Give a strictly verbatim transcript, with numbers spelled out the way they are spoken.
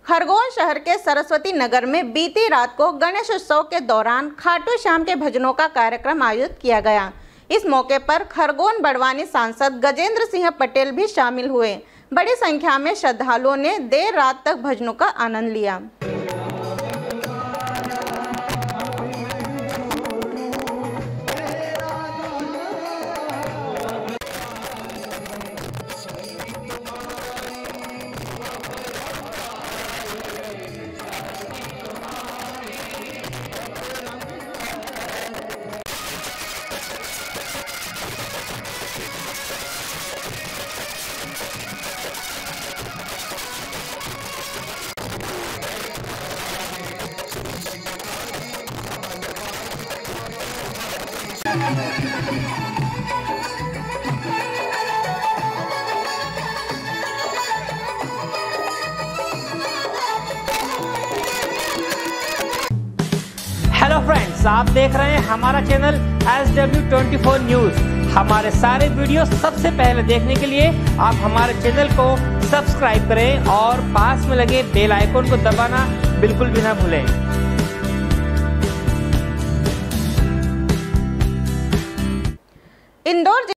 खरगोन शहर के सरस्वती नगर में बीती रात को गणेश उत्सव के दौरान खाटू श्याम के भजनों का कार्यक्रम आयोजित किया गया। इस मौके पर खरगोन बड़वानी सांसद गजेंद्र सिंह पटेल भी शामिल हुए। बड़ी संख्या में श्रद्धालुओं ने देर रात तक भजनों का आनंद लिया। हेलो फ्रेंड्स, आप देख रहे हैं हमारा channel S W twenty four news. हमारे सारे वीडियो सबसे पहले देखने के लिए आप हमारे चैनल को सब्सक्राइब करें और पास में लगे बेल आइकन को दबाना बिल्कुल भी ना भूलें। इंदौर